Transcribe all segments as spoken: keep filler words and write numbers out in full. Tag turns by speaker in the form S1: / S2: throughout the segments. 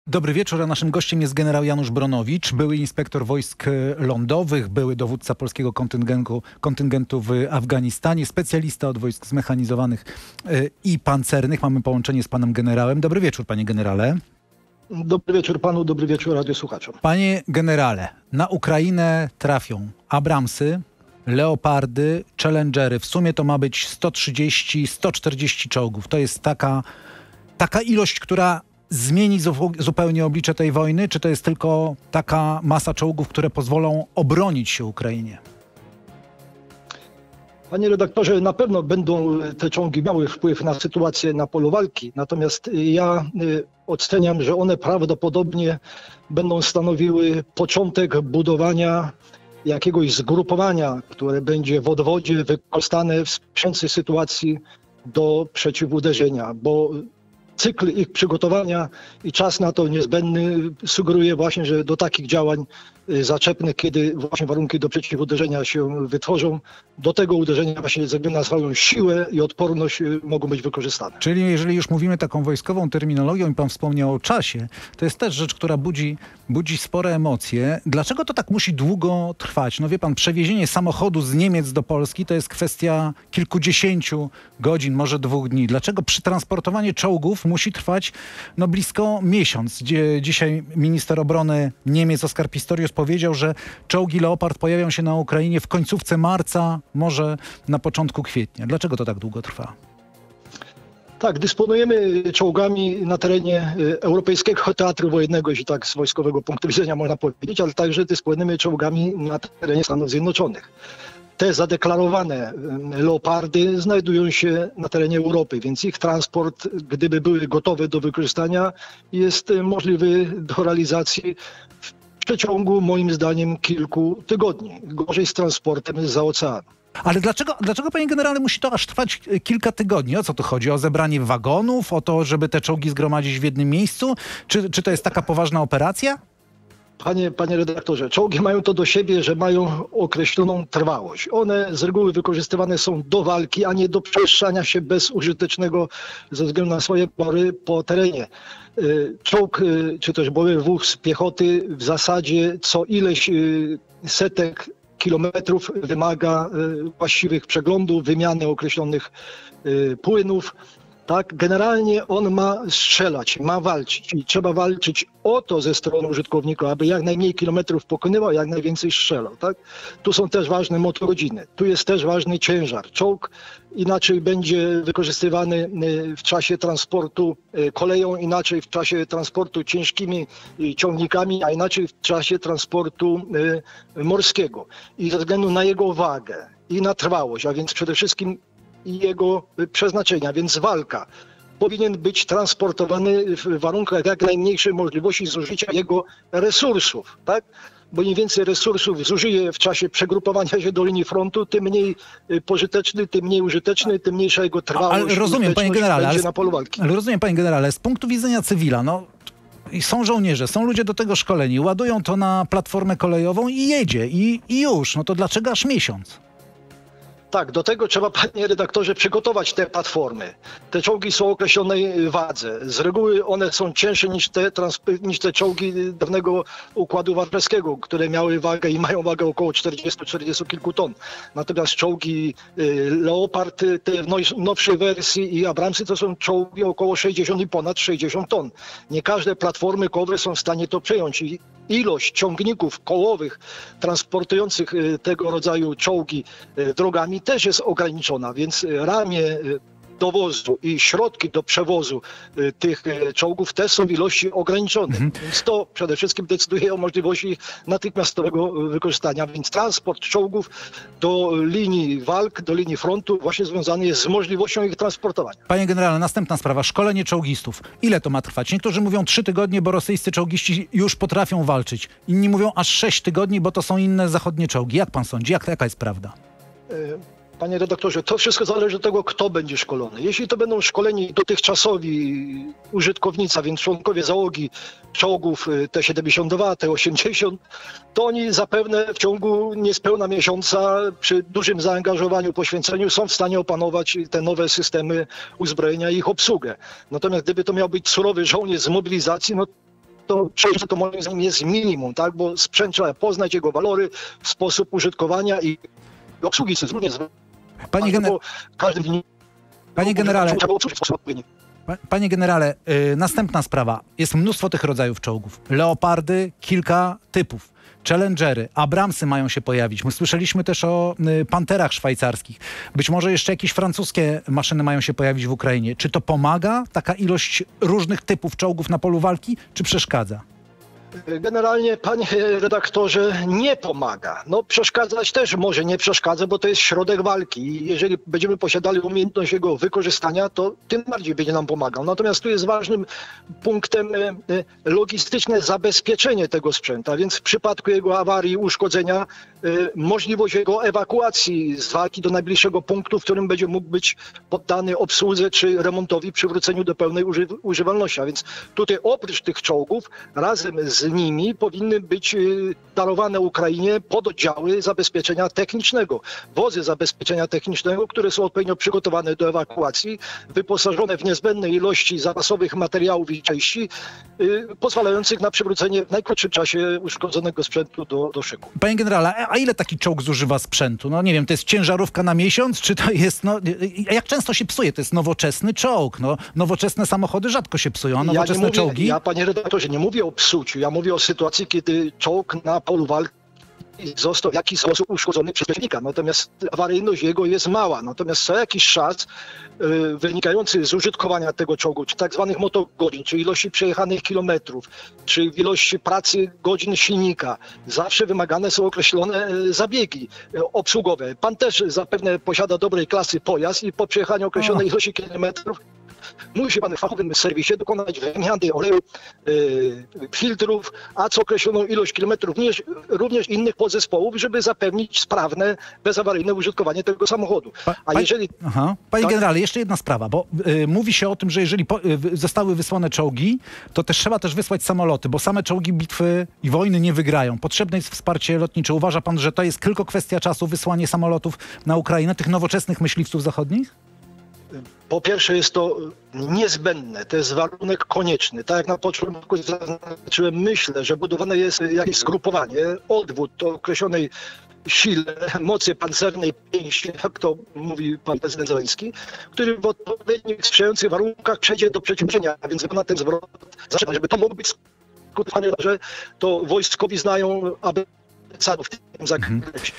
S1: Dobry wieczór, a naszym gościem jest generał Janusz Bronowicz, były inspektor wojsk lądowych, były dowódca polskiego kontyngentu, kontyngentu w Afganistanie, specjalista od wojsk zmechanizowanych i pancernych. Mamy połączenie z panem generałem. Dobry wieczór, panie generale.
S2: Dobry wieczór panu, dobry wieczór radiosłuchaczom.
S1: Panie generale, na Ukrainę trafią Abramsy, Leopardy, Challengery. W sumie to ma być sto trzydzieści do stu czterdziestu czołgów. To jest taka, taka ilość, która zmieni zupełnie oblicze tej wojny? Czy to jest tylko taka masa czołgów, które pozwolą obronić się Ukrainie?
S2: Panie redaktorze, na pewno będą te czołgi miały wpływ na sytuację na polu walki. Natomiast ja oceniam, że one prawdopodobnie będą stanowiły początek budowania jakiegoś zgrupowania, które będzie w odwodzie wykorzystane w sprzyjającej sytuacji do przeciwuderzenia, bo cykl ich przygotowania i czas na to niezbędny sugeruje właśnie, że do takich działań zaczepnych, kiedy właśnie warunki do przeciwuderzenia się wytworzą, do tego uderzenia właśnie ze względu na swoją siłę i odporność mogą być wykorzystane.
S1: Czyli jeżeli już mówimy taką wojskową terminologią i pan wspomniał o czasie, to jest też rzecz, która budzi, budzi spore emocje. Dlaczego to tak musi długo trwać? No wie pan, przewiezienie samochodu z Niemiec do Polski to jest kwestia kilkudziesięciu godzin, może dwóch dni. Dlaczego przetransportowanie czołgów musi trwać no blisko miesiąc? Dzisiaj minister obrony Niemiec Oskar Pistorius powiedział, że czołgi Leopard pojawią się na Ukrainie w końcówce marca, może na początku kwietnia. Dlaczego to tak długo trwa?
S2: Tak, dysponujemy czołgami na terenie Europejskiego Teatru Wojennego, jeśli tak z wojskowego punktu widzenia można powiedzieć, ale także dysponujemy czołgami na terenie Stanów Zjednoczonych. Te zadeklarowane Leopardy znajdują się na terenie Europy, więc ich transport, gdyby były gotowe do wykorzystania, jest możliwy do realizacji w przeciągu, moim zdaniem, kilku tygodni. Gorzej z transportem zza oceanu.
S1: Ale dlaczego, dlaczego, panie generale, musi to aż trwać kilka tygodni? O co tu chodzi? O zebranie wagonów? O to, żeby te czołgi zgromadzić w jednym miejscu? Czy, czy to jest taka poważna operacja?
S2: Panie, panie redaktorze, czołgi mają to do siebie, że mają określoną trwałość. One z reguły wykorzystywane są do walki, a nie do przemieszczania się bezużytecznego ze względu na swoje pory po terenie. Czołg czy też bojowy wóz piechoty w zasadzie co ileś setek kilometrów wymaga właściwych przeglądów, wymiany określonych płynów. Tak, generalnie on ma strzelać, ma walczyć i trzeba walczyć o to ze strony użytkownika, aby jak najmniej kilometrów pokonywał, jak najwięcej strzelał. Tak? Tu są też ważne motogodziny, tu jest też ważny ciężar. Czołg inaczej będzie wykorzystywany w czasie transportu koleją, inaczej w czasie transportu ciężkimi ciągnikami, a inaczej w czasie transportu morskiego. I ze względu na jego wagę i na trwałość, a więc przede wszystkim i jego przeznaczenia, więc walka powinien być transportowany w warunkach jak najmniejszej możliwości zużycia jego resursów, tak? Bo im więcej resursów zużyje w czasie przegrupowania się do linii frontu, tym mniej pożyteczny, tym mniej użyteczny, tym mniejsza jego trwałość.
S1: Ale rozumiem, panie generale, ale,
S2: na polu walki.
S1: ale rozumiem, panie generale, z punktu widzenia cywila, no są żołnierze, są ludzie do tego szkoleni, ładują to na platformę kolejową i jedzie i, i już. No to dlaczego aż miesiąc?
S2: Tak, do tego trzeba, panie redaktorze, przygotować te platformy. Te czołgi są o określonej wadze. Z reguły one są cięższe niż te, niż te czołgi dawnego układu warszawskiego, które miały wagę i mają wagę około czterdziestu do czterdziestu kilku ton. Natomiast czołgi Leopard, te w nowszej wersji i Abramsy to są czołgi około sześćdziesiąt i ponad sześćdziesiąt ton. Nie każde platformy kołowe są w stanie to przejąć. I ilość ciągników kołowych transportujących tego rodzaju czołgi drogami też jest ograniczona, więc ramię dowozu i środki do przewozu tych czołgów też są w ilości ograniczone. Mhm. Więc to przede wszystkim decyduje o możliwości natychmiastowego wykorzystania. Więc transport czołgów do linii walk, do linii frontu właśnie związany jest z możliwością ich transportowania.
S1: Panie generale, następna sprawa. Szkolenie czołgistów. Ile to ma trwać? Niektórzy mówią trzy tygodnie, bo rosyjscy czołgiści już potrafią walczyć. Inni mówią aż sześć tygodni, bo to są inne zachodnie czołgi. Jak pan sądzi? Jak, jaka jest prawda?
S2: Panie redaktorze, to wszystko zależy od tego, kto będzie szkolony. Jeśli to będą szkoleni dotychczasowi użytkownicy, a więc członkowie załogi czołgów T siedemdziesiąt dwa, T osiemdziesiąt, to oni zapewne w ciągu niespełna miesiąca przy dużym zaangażowaniu, poświęceniu są w stanie opanować te nowe systemy uzbrojenia i ich obsługę. Natomiast gdyby to miał być surowy żołnierz z mobilizacji, no to przejście to moim zdaniem jest minimum, tak? Bo sprzęt trzeba poznać, jego walory, sposób użytkowania i obsługi również.
S1: Panie, gener...
S2: każdy dni...
S1: Panie generale, Panie generale, yy, następna sprawa. Jest mnóstwo tych rodzajów czołgów. Leopardy, kilka typów. Challengery, Abramsy mają się pojawić. My słyszeliśmy też o y, Panterach szwajcarskich. Być może jeszcze jakieś francuskie maszyny mają się pojawić w Ukrainie. Czy to pomaga, taka ilość różnych typów czołgów na polu walki, czy przeszkadza?
S2: Generalnie, panie redaktorze, nie pomaga. No przeszkadzać też może nie przeszkadza, bo to jest środek walki. I jeżeli będziemy posiadali umiejętność jego wykorzystania, to tym bardziej będzie nam pomagał. Natomiast tu jest ważnym punktem logistyczne zabezpieczenie tego sprzęta, więc w przypadku jego awarii, uszkodzenia, możliwość jego ewakuacji z walki do najbliższego punktu, w którym będzie mógł być poddany obsłudze czy remontowi, przywróceniu do pełnej uży używalności. A więc tutaj oprócz tych czołgów razem z z nimi powinny być darowane Ukrainie pododdziały zabezpieczenia technicznego. Wozy zabezpieczenia technicznego, które są odpowiednio przygotowane do ewakuacji, wyposażone w niezbędne ilości zapasowych materiałów i części, yy, pozwalających na przywrócenie w najkrótszym czasie uszkodzonego sprzętu do, do szyku.
S1: Panie generale, a ile taki czołg zużywa sprzętu? No nie wiem, to jest ciężarówka na miesiąc, czy to jest, no jak często się psuje? To jest nowoczesny czołg, no nowoczesne samochody rzadko się psują, a nowoczesne
S2: ja nie mówię,
S1: czołgi...
S2: Ja, panie redaktorze, nie mówię o psuciu, ja mówię o sytuacji, kiedy czołg na polu walki został w jakiś sposób uszkodzony przez przeciwnika. Natomiast awaryjność jego jest mała. Natomiast co jakiś czas yy, wynikający z użytkowania tego czołgu, czy tak zwanych motogodzin, czy ilości przejechanych kilometrów, czy ilości pracy godzin silnika, zawsze wymagane są określone yy, zabiegi yy, obsługowe. Pan też zapewne posiada dobrej klasy pojazd i po przejechaniu określonej ilości kilometrów musi pan w fachowym serwisie dokonać wymiany oleju, yy, filtrów, a co określoną ilość kilometrów również, również innych podzespołów, żeby zapewnić sprawne, bezawaryjne użytkowanie tego samochodu.
S1: Pa,
S2: a
S1: pa,
S2: jeżeli...
S1: Aha. Panie
S2: tak?
S1: generale, jeszcze jedna sprawa, bo y, mówi się o tym, że jeżeli po, y, zostały wysłane czołgi, to też trzeba też wysłać samoloty, bo same czołgi bitwy i wojny nie wygrają. Potrzebne jest wsparcie lotnicze. Uważa pan, że to jest tylko kwestia czasu wysłanie samolotów na Ukrainę, tych nowoczesnych myśliwców zachodnich?
S2: Po pierwsze jest to niezbędne, to jest warunek konieczny. Tak jak na początku zaznaczyłem, myślę, że budowane jest jakieś zgrupowanie, odwód o określonej sile, mocy pancernej pięści, jak to mówi pan prezydent Zełenski, który w odpowiednich sprzyjających warunkach przejdzie do przeciwdziałania, a więc na ten zwrot, żeby to mogło być skutkowane, że to wojskowi znają, aby w tym zakresie.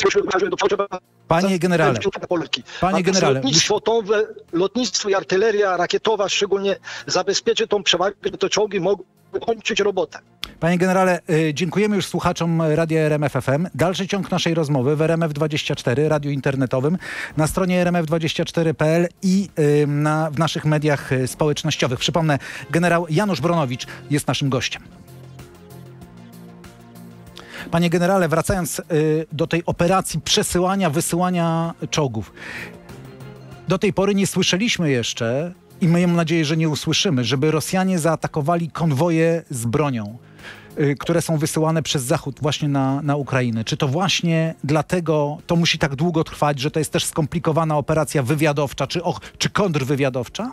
S1: Panie generale, panie generale,
S2: lotnictwo, tą, lotnictwo i artyleria rakietowa szczególnie zabezpieczy tą przewagę, że te czołgi mogą kończyć robotę.
S1: Panie generale, dziękujemy już słuchaczom Radia R M F F M. Dalszy ciąg naszej rozmowy w R M F dwadzieścia cztery, radiu internetowym, na stronie R M F dwadzieścia cztery kropka P L i na, w naszych mediach społecznościowych. Przypomnę, generał Janusz Bronowicz jest naszym gościem. Panie generale, wracając y, do tej operacji przesyłania, wysyłania czołgów. Do tej pory nie słyszeliśmy jeszcze, i miejmy nadzieję, że nie usłyszymy, żeby Rosjanie zaatakowali konwoje z bronią, y, które są wysyłane przez Zachód właśnie na, na Ukrainę. Czy to właśnie dlatego to musi tak długo trwać, że to jest też skomplikowana operacja wywiadowcza, czy, och, czy kontrwywiadowcza?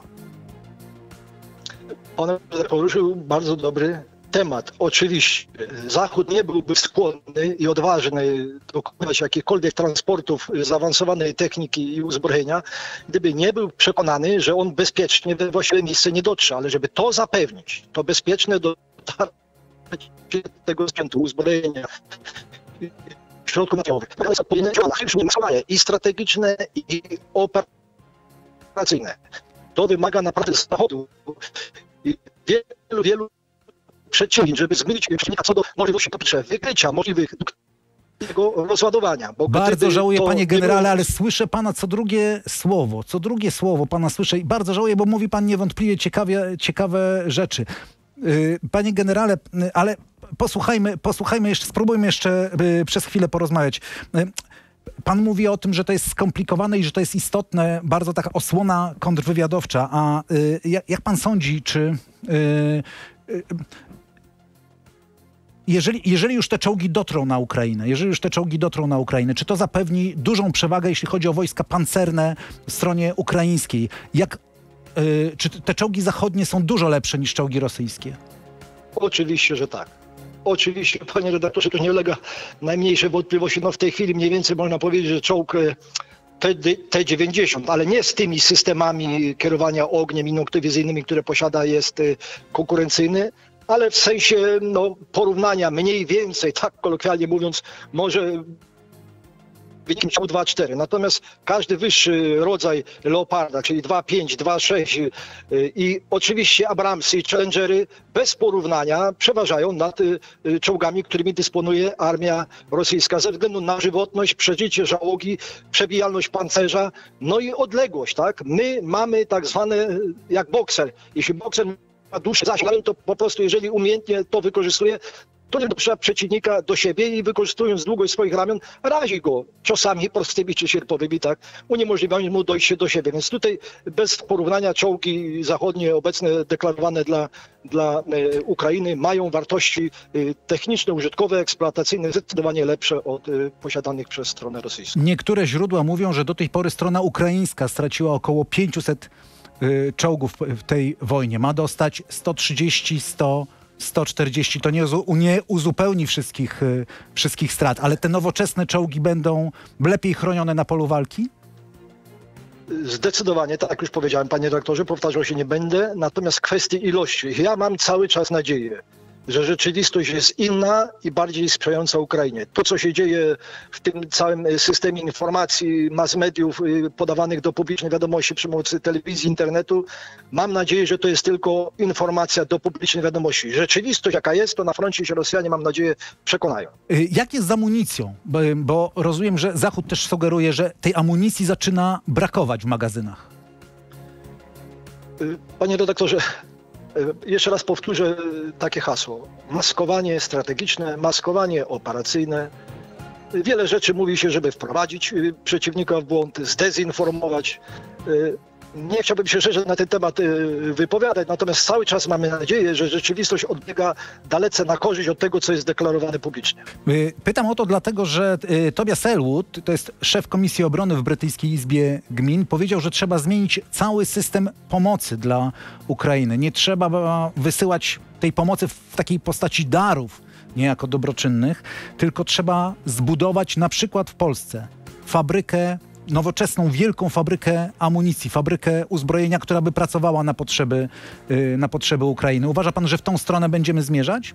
S2: Pan poruszył bardzo dobry temat. Oczywiście Zachód nie byłby skłonny i odważny dokonywać jakichkolwiek transportów zaawansowanej techniki i uzbrojenia, gdyby nie był przekonany, że on bezpiecznie we właściwe miejsce nie dotrze. Ale żeby to zapewnić, to bezpieczne dotarcie tego sprzętu, uzbrojenia, środków materiałowych, i strategiczne, i operacyjne. To wymaga naprawdę Zachodu i wielu, wielu przedsięwzięć, żeby zmylić przeciwnika co do możliwości po pierwsze wykrycia, możliwych jego rozładowania. Bo
S1: bardzo żałuję, panie generale, było... ale słyszę pana co drugie słowo, co drugie słowo pana słyszę i bardzo żałuję, bo mówi pan niewątpliwie ciekawie, ciekawe rzeczy. Yy, panie generale, yy, ale posłuchajmy, posłuchajmy jeszcze, spróbujmy jeszcze yy, przez chwilę porozmawiać. Yy, Pan mówi o tym, że to jest skomplikowane i że to jest istotne, bardzo taka osłona kontrwywiadowcza. A y, jak pan sądzi, czy y, y, jeżeli, jeżeli już te czołgi dotrą na Ukrainę, jeżeli już te czołgi dotrą na Ukrainę, czy to zapewni dużą przewagę, jeśli chodzi o wojska pancerne w stronie ukraińskiej? Jak, y, czy te czołgi zachodnie są dużo lepsze niż czołgi rosyjskie?
S2: Oczywiście, że tak. Oczywiście, panie redaktorze, to nie ulega najmniejszej wątpliwości. No w tej chwili mniej więcej można powiedzieć, że czołg T dziewięćdziesiąt, ale nie z tymi systemami kierowania ogniem i noktywizyjnymi, które posiada, jest konkurencyjny, ale w sensie no, porównania mniej więcej, tak kolokwialnie mówiąc, może wynikiem dwa cztery. Natomiast każdy wyższy rodzaj Leoparda, czyli dwa pięć, dwa sześć i oczywiście Abramsy i Challengery bez porównania przeważają nad czołgami, którymi dysponuje armia rosyjska ze względu na żywotność, przeżycie załogi, przebijalność pancerza, no i odległość, tak? My mamy tak zwane jak bokser. Jeśli bokser ma dłuższy zasięg, to po prostu jeżeli umiejętnie to wykorzystuje, to nie dopuszcza przeciwnika do siebie i wykorzystując długość swoich ramion, razi go ciosami prostymi czy sierpowymi, tak, uniemożliwiając mu dojście do siebie. Więc tutaj bez porównania czołgi zachodnie obecne deklarowane dla, dla e, Ukrainy mają wartości e, techniczne, użytkowe, eksploatacyjne zdecydowanie lepsze od e, posiadanych przez stronę rosyjską.
S1: Niektóre źródła mówią, że do tej pory strona ukraińska straciła około pięćset y, czołgów w tej wojnie. Ma dostać sto trzydzieści, sto sto czterdzieści, to nie, nie uzupełni wszystkich, y, wszystkich strat, ale te nowoczesne czołgi będą lepiej chronione na polu walki?
S2: Zdecydowanie, tak jak już powiedziałem, panie redaktorze, powtarzał się nie będę, natomiast kwestie ilości. Ja mam cały czas nadzieję, że rzeczywistość jest inna i bardziej sprzyjająca Ukrainie. To, co się dzieje w tym całym systemie informacji, mass mediów podawanych do publicznej wiadomości przy pomocy telewizji, internetu, mam nadzieję, że to jest tylko informacja do publicznej wiadomości. Rzeczywistość, jaka jest, to na froncie się Rosjanie, mam nadzieję, przekonają.
S1: Jak jest z amunicją? Bo, bo rozumiem, że Zachód też sugeruje, że tej amunicji zaczyna brakować w magazynach.
S2: Panie redaktorze, jeszcze raz powtórzę takie hasło. Maskowanie strategiczne, maskowanie operacyjne. Wiele rzeczy mówi się, żeby wprowadzić przeciwnika w błąd, zdezinformować. Nie chciałbym się szerzej na ten temat wypowiadać, natomiast cały czas mamy nadzieję, że rzeczywistość odbiega dalece na korzyść od tego, co jest deklarowane publicznie.
S1: Pytam o to dlatego, że Tobias Ellwood, to jest szef Komisji Obrony w Brytyjskiej Izbie Gmin, powiedział, że trzeba zmienić cały system pomocy dla Ukrainy. Nie trzeba wysyłać tej pomocy w takiej postaci darów, niejako dobroczynnych, tylko trzeba zbudować na przykład w Polsce fabrykę, nowoczesną, wielką fabrykę amunicji, fabrykę uzbrojenia, która by pracowała na potrzeby, na potrzeby Ukrainy. Uważa pan, że w tą stronę będziemy zmierzać?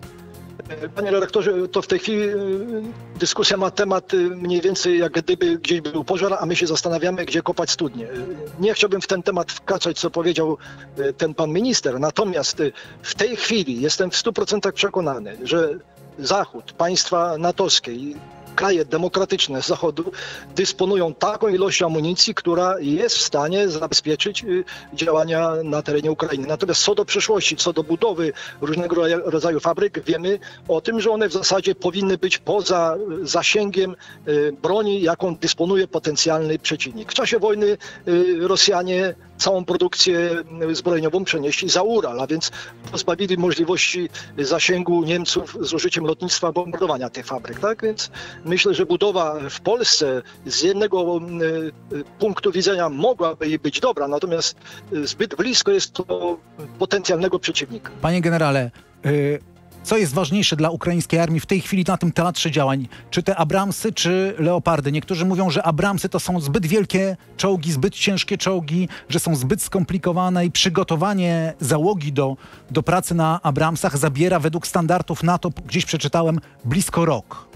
S2: Panie redaktorze, to w tej chwili dyskusja ma temat mniej więcej jak gdyby gdzieś był pożar, a my się zastanawiamy, gdzie kopać studnie. Nie chciałbym w ten temat wkraczać, co powiedział ten pan minister, natomiast w tej chwili jestem w stu procentach przekonany, że Zachód, państwa natowskie i kraje demokratyczne z Zachodu dysponują taką ilością amunicji, która jest w stanie zabezpieczyć działania na terenie Ukrainy. Natomiast co do przyszłości, co do budowy różnego rodzaju fabryk, wiemy o tym, że one w zasadzie powinny być poza zasięgiem broni, jaką dysponuje potencjalny przeciwnik. W czasie wojny Rosjanie całą produkcję zbrojeniową przenieśli za Ural, a więc pozbawili możliwości zasięgu Niemców z użyciem lotnictwa bombardowania tych fabryk. Tak więc myślę, że budowa w Polsce z jednego punktu widzenia mogłaby być dobra, natomiast zbyt blisko jest to potencjalnego przeciwnika.
S1: Panie generale, y co jest ważniejsze dla ukraińskiej armii w tej chwili na tym teatrze działań? Czy te Abramsy, czy Leopardy? Niektórzy mówią, że Abramsy to są zbyt wielkie czołgi, zbyt ciężkie czołgi, że są zbyt skomplikowane i przygotowanie załogi do, do pracy na Abramsach zabiera według standardów NATO, gdzieś przeczytałem, blisko rok.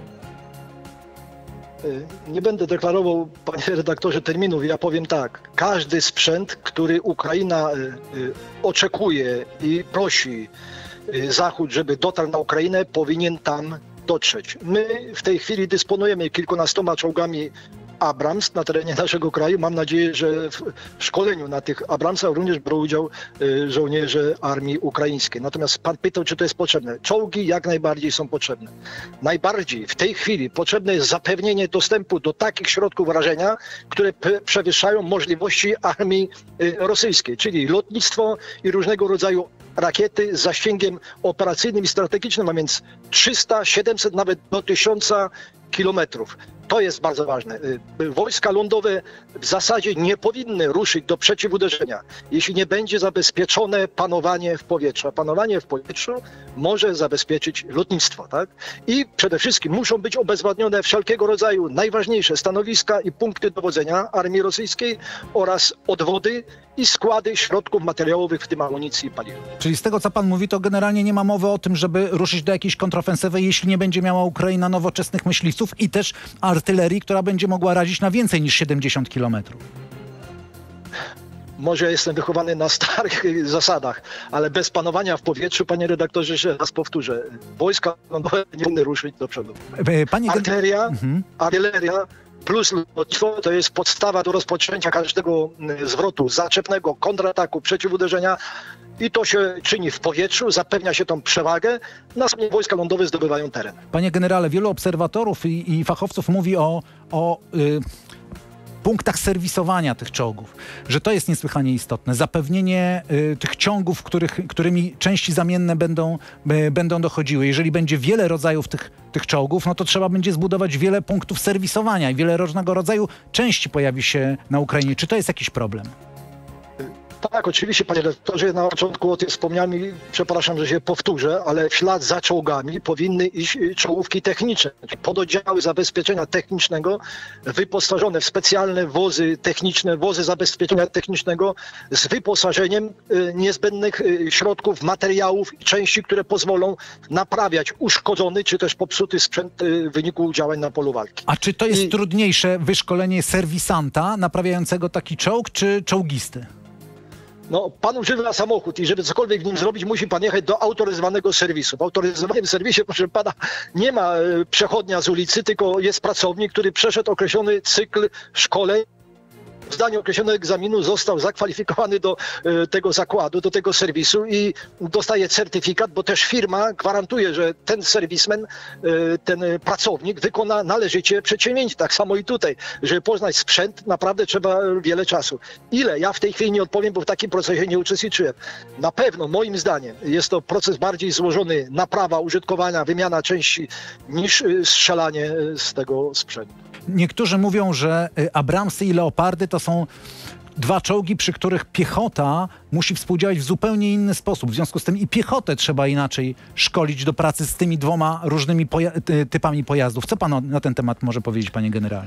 S2: Nie będę deklarował, panie redaktorze, terminów. Ja powiem tak. Każdy sprzęt, który Ukraina oczekuje i prosi Zachód, żeby dotarł na Ukrainę, powinien tam dotrzeć. My w tej chwili dysponujemy kilkunastoma czołgami Abrams na terenie naszego kraju. Mam nadzieję, że w szkoleniu na tych Abramsach również biorą udział żołnierze armii ukraińskiej. Natomiast pan pytał, czy to jest potrzebne. Czołgi jak najbardziej są potrzebne. Najbardziej w tej chwili potrzebne jest zapewnienie dostępu do takich środków rażenia, które przewyższają możliwości armii rosyjskiej, czyli lotnictwo i różnego rodzaju rakiety z zasięgiem operacyjnym i strategicznym, a więc trzysta, siedemset, nawet do tysiąca kilometrów. To jest bardzo ważne. Wojska lądowe w zasadzie nie powinny ruszyć do przeciwuderzenia, jeśli nie będzie zabezpieczone panowanie w powietrzu. A panowanie w powietrzu może zabezpieczyć lotnictwo, tak? I przede wszystkim muszą być obezwładnione wszelkiego rodzaju najważniejsze stanowiska i punkty dowodzenia armii rosyjskiej oraz odwody i składy środków materiałowych, w tym amunicji i paliwa.
S1: Czyli z tego, co pan mówi, to generalnie nie ma mowy o tym, żeby ruszyć do jakiejś kontrofensywy, jeśli nie będzie miała Ukraina nowoczesnych myśliwców i też artylerii, która będzie mogła razić na więcej niż siedemdziesiąt kilometrów.
S2: Może jestem wychowany na starych zasadach, ale bez panowania w powietrzu, panie redaktorze, jeszcze raz powtórzę, wojska lądowe nie powinny ruszyć do przodu.
S1: Panie...
S2: Artyleria,
S1: mhm.
S2: artyleria plus lotnictwo to jest podstawa do rozpoczęcia każdego zwrotu zaczepnego, kontrataku, przeciwuderzenia i to się czyni w powietrzu, zapewnia się tą przewagę, następnie wojska lądowe zdobywają teren.
S1: Panie generale, wielu obserwatorów i, i fachowców mówi o, o y, punktach serwisowania tych czołgów, że to jest niesłychanie istotne. Zapewnienie y, tych ciągów, których, którymi części zamienne będą, y, będą dochodziły. Jeżeli będzie wiele rodzajów tych, tych czołgów, no to trzeba będzie zbudować wiele punktów serwisowania i wiele różnego rodzaju części pojawi się na Ukrainie. Czy to jest jakiś problem?
S2: Tak, oczywiście, panie redaktorze, na początku o tym wspomniałem i przepraszam, że się powtórzę, ale w ślad za czołgami powinny iść czołówki techniczne, pododdziały zabezpieczenia technicznego wyposażone w specjalne wozy techniczne, wozy zabezpieczenia technicznego z wyposażeniem niezbędnych środków, materiałów i części, które pozwolą naprawiać uszkodzony czy też popsuty sprzęt w wyniku działań na polu walki.
S1: A czy to jest
S2: I...
S1: trudniejsze wyszkolenie serwisanta naprawiającego taki czołg, czy czołgisty?
S2: No, pan używa samochód i żeby cokolwiek w nim zrobić, musi pan jechać do autoryzowanego serwisu. W autoryzowanym serwisie, proszę pana, nie ma przechodnia z ulicy, tylko jest pracownik, który przeszedł określony cykl szkoleń. W zdaniu określonego egzaminu został zakwalifikowany do e, tego zakładu, do tego serwisu i dostaje certyfikat, bo też firma gwarantuje, że ten serwismen, e, ten pracownik wykona należycie przedsięwzięcie. Tak samo i tutaj. Żeby poznać sprzęt, naprawdę trzeba wiele czasu. Ile? Ja w tej chwili nie odpowiem, bo w takim procesie nie uczestniczyłem. Na pewno, moim zdaniem, jest to proces bardziej złożony, naprawa, użytkowania, wymiana części, niż e, strzelanie z tego sprzętu.
S1: Niektórzy mówią, że Abramsy i Leopardy to są dwa czołgi, przy których piechota musi współdziałać w zupełnie inny sposób. W związku z tym i piechotę trzeba inaczej szkolić do pracy z tymi dwoma różnymi poja- typami pojazdów. Co pan na ten temat może powiedzieć, panie generale?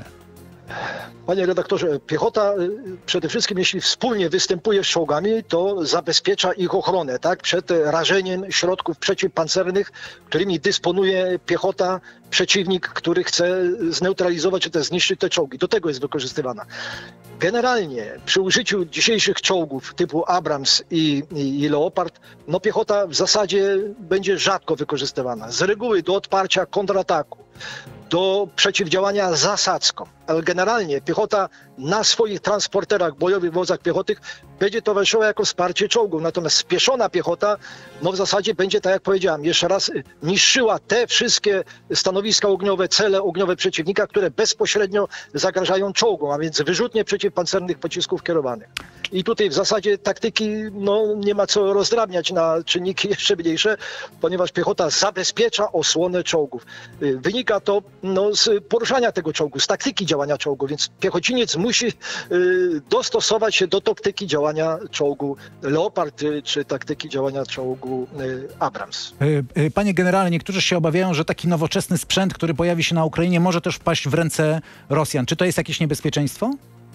S2: Panie redaktorze, piechota przede wszystkim, jeśli wspólnie występuje z czołgami, to zabezpiecza ich ochronę, tak, przed rażeniem środków przeciwpancernych, którymi dysponuje piechota, przeciwnik, który chce zneutralizować czy też zniszczyć te czołgi. Do tego jest wykorzystywana. Generalnie przy użyciu dzisiejszych czołgów typu Abrams i, i, i Leopard, no piechota w zasadzie będzie rzadko wykorzystywana. Z reguły do odparcia kontrataku, do przeciwdziałania zasadzkom, ale generalnie piechota na swoich transporterach, bojowych wozach piechotych będzie towarzyszyła jako wsparcie czołgów. Natomiast spieszona piechota, no w zasadzie będzie, tak jak powiedziałem, jeszcze raz niszczyła te wszystkie stanowiska ogniowe, cele ogniowe przeciwnika, które bezpośrednio zagrażają czołgom, a więc wyrzutnie przeciwpancernych pocisków kierowanych. I tutaj w zasadzie taktyki no, nie ma co rozdrabniać na czynniki jeszcze mniejsze, ponieważ piechota zabezpiecza osłonę czołgów. Wynika to no, z poruszania tego czołgu, z taktyki działania czołgu, więc piechociniec musi y, dostosować się do taktyki działania czołgu Leopard y, czy taktyki działania czołgu y, Abrams.
S1: Panie generale, niektórzy się obawiają, że taki nowoczesny sprzęt, który pojawi się na Ukrainie, może też wpaść w ręce Rosjan. Czy to jest jakieś niebezpieczeństwo?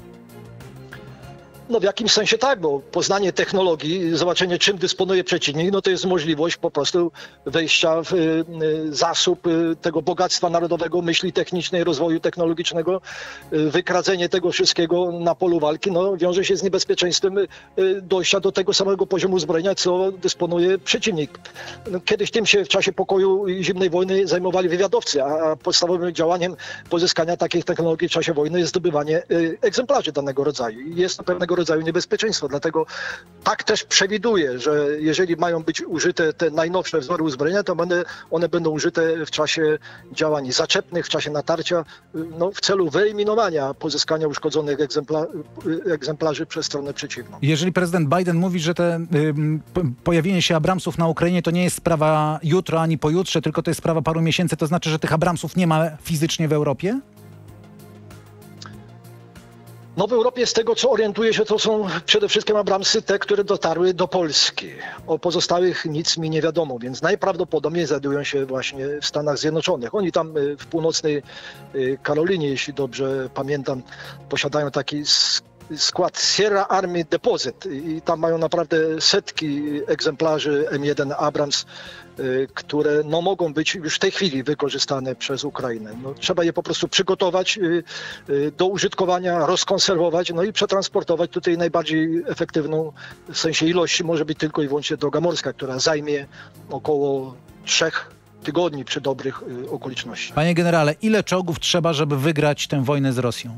S2: No w jakimś sensie tak, bo poznanie technologii, zobaczenie czym dysponuje przeciwnik, no to jest możliwość po prostu wejścia w y, zasób y, tego bogactwa narodowego, myśli technicznej, rozwoju technologicznego, y, wykradzenie tego wszystkiego na polu walki, no wiąże się z niebezpieczeństwem y, dojścia do tego samego poziomu uzbrojenia, co dysponuje przeciwnik. No, kiedyś tym się w czasie pokoju i zimnej wojny zajmowali wywiadowcy, a podstawowym działaniem pozyskania takich technologii w czasie wojny jest zdobywanie y, egzemplarzy danego rodzaju. Jest to pewnego rodzaju niebezpieczeństwo. Dlatego tak też przewiduję, że jeżeli mają być użyte te najnowsze wzory uzbrojenia, to one, one będą użyte w czasie działań zaczepnych, w czasie natarcia, no, w celu wyeliminowania pozyskania uszkodzonych egzempla, egzemplarzy przez stronę przeciwną.
S1: Jeżeli prezydent Biden mówi, że te, y, pojawienie się Abramsów na Ukrainie to nie jest sprawa jutro ani pojutrze, tylko to jest sprawa paru miesięcy, to znaczy, że tych Abramsów nie ma fizycznie w Europie?
S2: No w Europie z tego, co orientuję się, to są przede wszystkim Abramsy, te, które dotarły do Polski. O pozostałych nic mi nie wiadomo, więc najprawdopodobniej znajdują się właśnie w Stanach Zjednoczonych. Oni tam y, w północnej y, Karolinie, jeśli dobrze pamiętam, posiadają taki s- skład Sierra Army Deposit i tam mają naprawdę setki egzemplarzy M jeden Abrams, y, które no, mogą być już w tej chwili wykorzystane przez Ukrainę. No, trzeba je po prostu przygotować y, y, do użytkowania, rozkonserwować, no i przetransportować. Tutaj najbardziej efektywną w sensie ilości może być tylko i wyłącznie droga morska, która zajmie około trzech tygodni przy dobrych y, okolicznościach.
S1: Panie generale, ile czołgów trzeba, żeby wygrać tę wojnę z Rosją?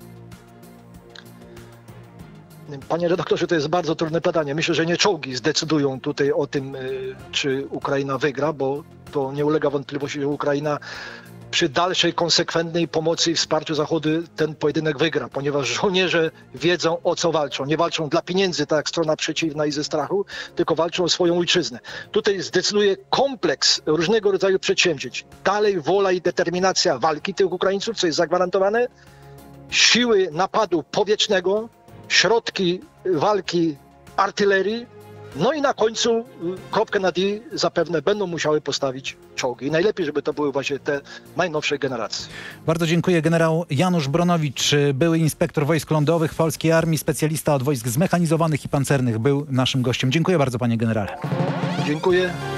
S2: Panie redaktorze, to jest bardzo trudne pytanie. Myślę, że nie czołgi zdecydują tutaj o tym, y, czy Ukraina wygra, bo to nie ulega wątpliwości, że Ukraina przy dalszej, konsekwentnej pomocy i wsparciu Zachodu ten pojedynek wygra, ponieważ żołnierze wiedzą, o co walczą. Nie walczą dla pieniędzy, tak jak strona przeciwna i ze strachu, tylko walczą o swoją ojczyznę. Tutaj zdecyduje kompleks różnego rodzaju przedsięwzięć. Dalej wola i determinacja walki tych Ukraińców, co jest zagwarantowane, siły napadu powietrznego, środki walki artylerii, no i na końcu y, kropkę nad i zapewne będą musiały postawić czołgi. I najlepiej, żeby to były właśnie te najnowszej generacji.
S1: Bardzo dziękuję. Generał Janusz Bronowicz, były inspektor wojsk lądowych Polskiej Armii, specjalista od wojsk zmechanizowanych i pancernych, był naszym gościem. Dziękuję bardzo, panie generale.
S2: Dziękuję.